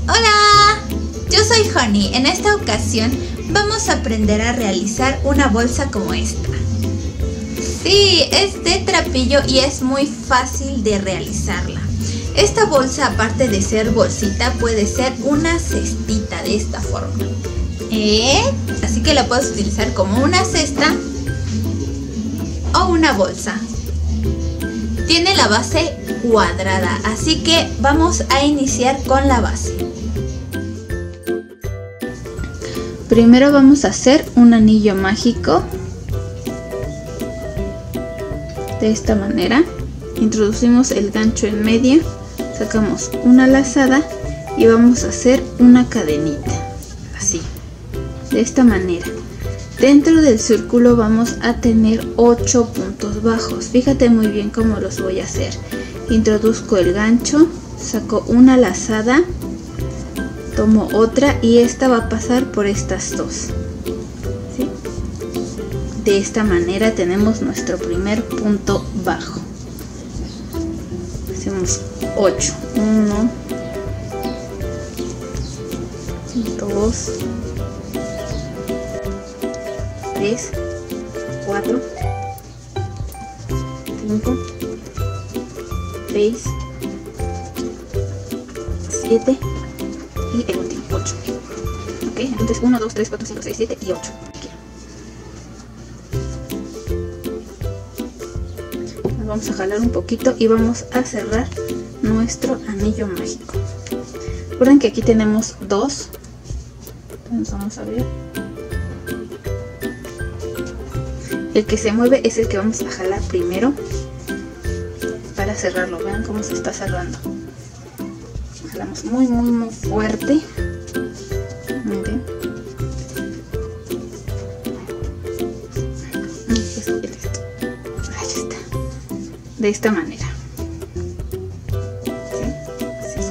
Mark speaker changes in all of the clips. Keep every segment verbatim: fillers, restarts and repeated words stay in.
Speaker 1: Hola, yo soy Honey. En esta ocasión vamos a aprender a realizar una bolsa como esta. Sí, es de trapillo y es muy fácil de realizarla. Esta bolsa, aparte de ser bolsita, puede ser una cestita de esta forma. ¿Eh? Así que la puedes utilizar como una cesta o una bolsa. Tiene la base cuadrada, así que vamos a iniciar con la base. Primero vamos a hacer un anillo mágico de esta manera. Introducimos el gancho en medio, sacamos una lazada y vamos a hacer una cadenita, así, de esta manera. Dentro del círculo vamos a tener ocho puntos bajos. Fíjate muy bien cómo los voy a hacer. Introduzco el gancho, saco una lazada, tomo otra y esta va a pasar por estas dos. ¿Sí? De esta manera tenemos nuestro primer punto bajo. Hacemos ocho. uno, dos, tres, cuatro, cinco, seis, siete y el último, ocho. Ok, entonces uno, dos, tres, cuatro, cinco, seis, siete y ocho. Nos vamos a jalar un poquito y vamos a cerrar nuestro anillo mágico. Recuerden que aquí tenemos dos. Entonces vamos a ver. El que se mueve es el que vamos a jalar primero para cerrarlo. Vean cómo se está cerrando. Jalamos muy muy muy fuerte. Miren. Ahí está. De esta manera. ¿Sí? Así.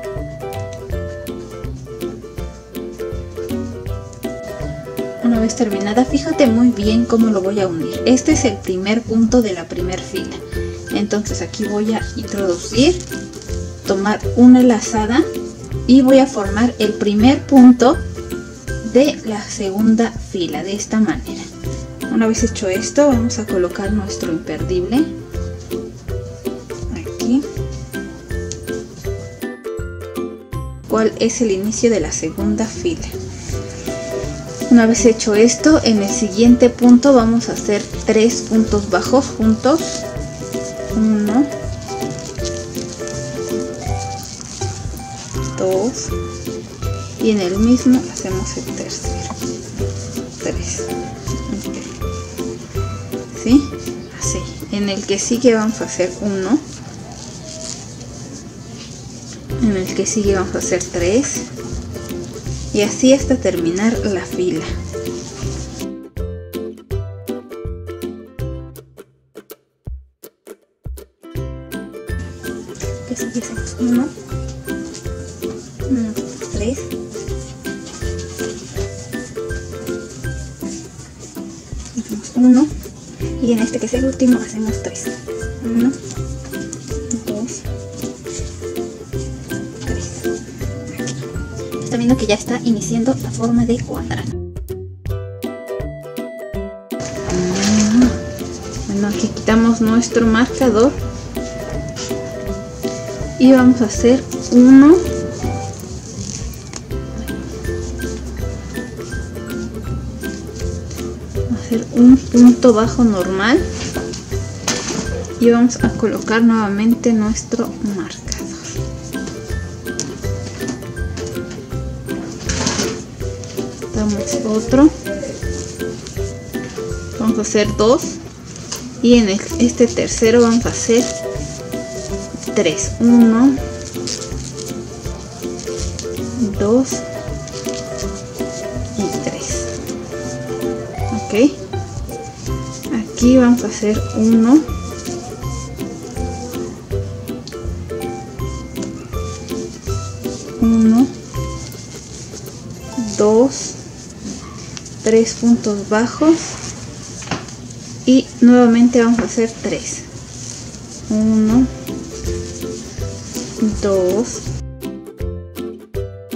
Speaker 1: Una vez terminada, fíjate muy bien cómo lo voy a unir. Este es el primer punto de la primera fila. Entonces aquí voy a introducir, tomar una lazada y voy a formar el primer punto de la segunda fila de esta manera. Una vez hecho esto, vamos a colocar nuestro imperdible aquí, cuál es el inicio de la segunda fila. Una vez hecho esto, en el siguiente punto vamos a hacer tres puntos bajos juntos. Uno, dos, y en el mismo hacemos el tercero. Tres. Okay. ¿Sí? Así. En el que sigue vamos a hacer uno. En el que sigue vamos a hacer tres. Y así hasta terminar la fila. Aquí hacemos uno, uno, tres, hacemos uno y en este que es el último hacemos tres. Uno, dos, tres. Están viendo que ya está iniciando la forma de cuadrado. Bueno, aquí quitamos nuestro marcador y vamos a hacer uno, hacer un punto bajo normal y vamos a colocar nuevamente nuestro marcador. Damos otro, vamos a hacer dos y en el, este tercero vamos a hacer tres. uno, dos y tres. Ok, aquí vamos a hacer uno, uno, dos, tres puntos bajos y nuevamente vamos a hacer tres. uno, dos,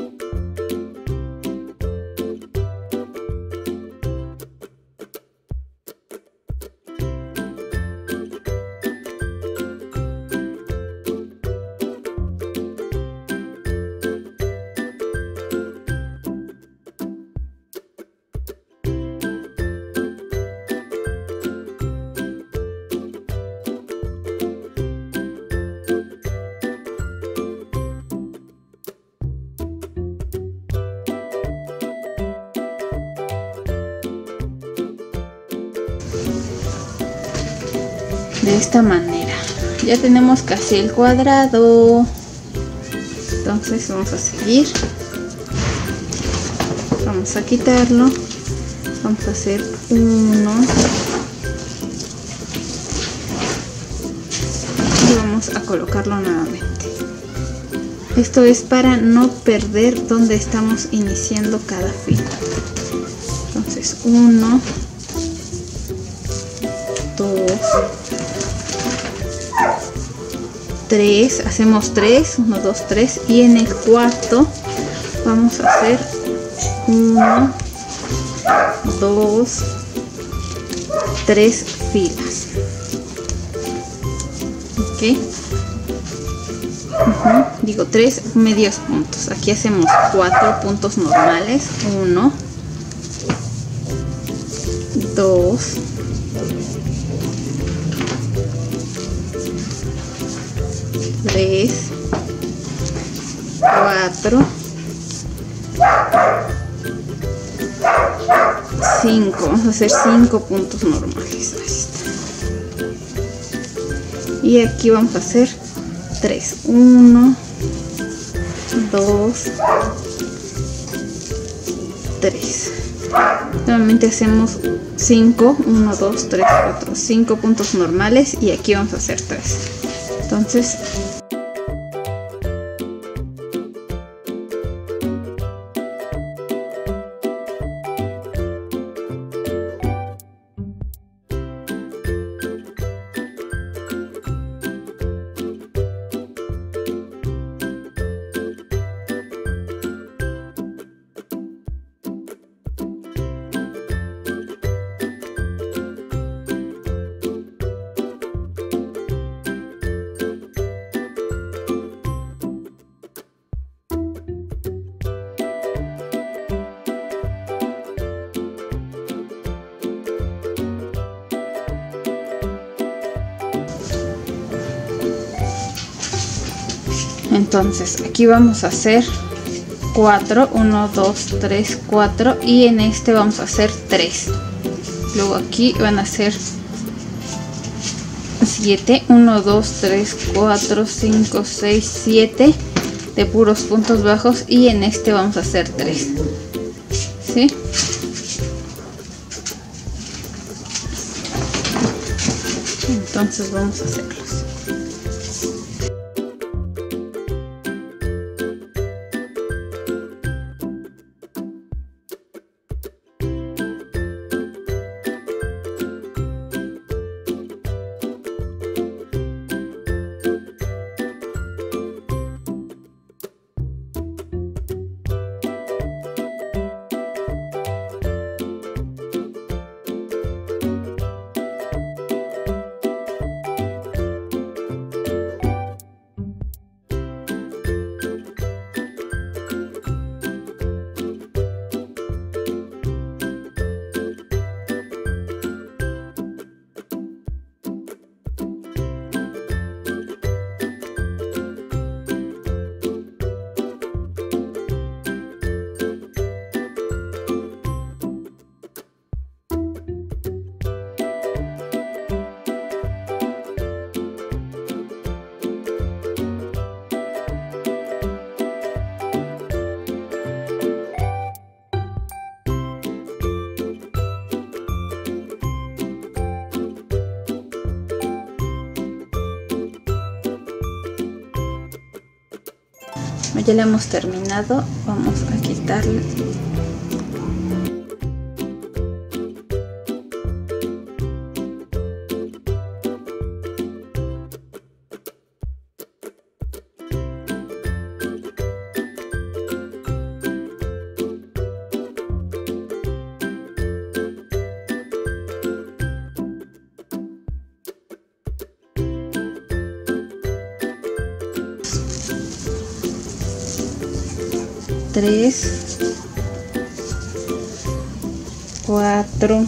Speaker 1: de esta manera. Ya tenemos casi el cuadrado. Entonces vamos a seguir. Vamos a quitarlo. Vamos a hacer uno. Y vamos a colocarlo nuevamente. Esto es para no perder donde estamos iniciando cada fila. Entonces uno, dos, tres, hacemos tres, uno, dos, tres, y en el cuarto vamos a hacer uno, dos, tres filas. Ok. Uh-huh. Digo tres medios puntos. Aquí hacemos cuatro puntos normales. Uno, dos, tres, cuatro, cinco. Vamos a hacer cinco puntos normales. Ahí está. Y aquí vamos a hacer tres. uno, dos, tres. Nuevamente hacemos cinco. uno, dos, tres, cuatro, cinco puntos normales. Y aquí vamos a hacer tres. Entonces Entonces aquí vamos a hacer cuatro, uno, dos, tres, cuatro, y en este vamos a hacer tres. Luego aquí van a ser siete, uno, dos, tres, cuatro, cinco, seis, siete de puros puntos bajos, y en este vamos a hacer tres. ¿Sí? Entonces vamos a hacerlos. Ya la hemos terminado, vamos a quitarla. tres, cuatro,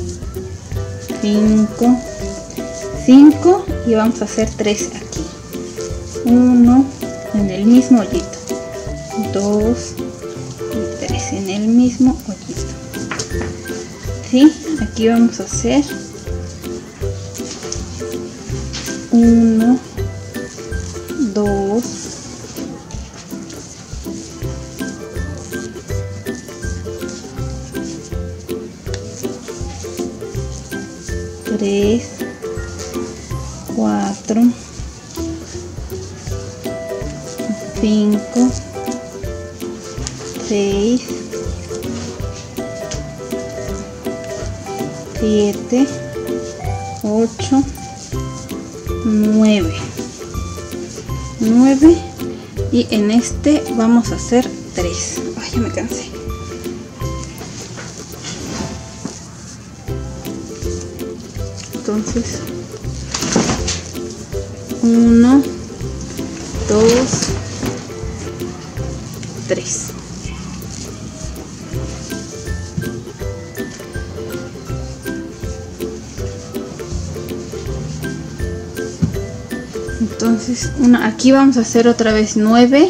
Speaker 1: cinco, cinco, y vamos a hacer tres aquí. uno en el mismo hoyito, dos y tres en el mismo hoyito. ¿Sí? Aquí vamos a hacer tres, cuatro, cinco, seis, siete, ocho, nueve, nueve, y en este vamos a hacer tres. Ay, ya me cansé. Entonces, uno, dos, tres. Entonces, una, aquí vamos a hacer otra vez nueve,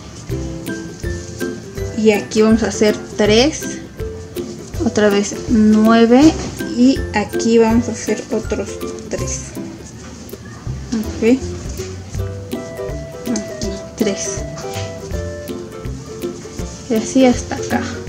Speaker 1: y aquí vamos a hacer tres, otra vez nueve, y aquí vamos a hacer otros tres. Ok, aquí tres, y así hasta acá.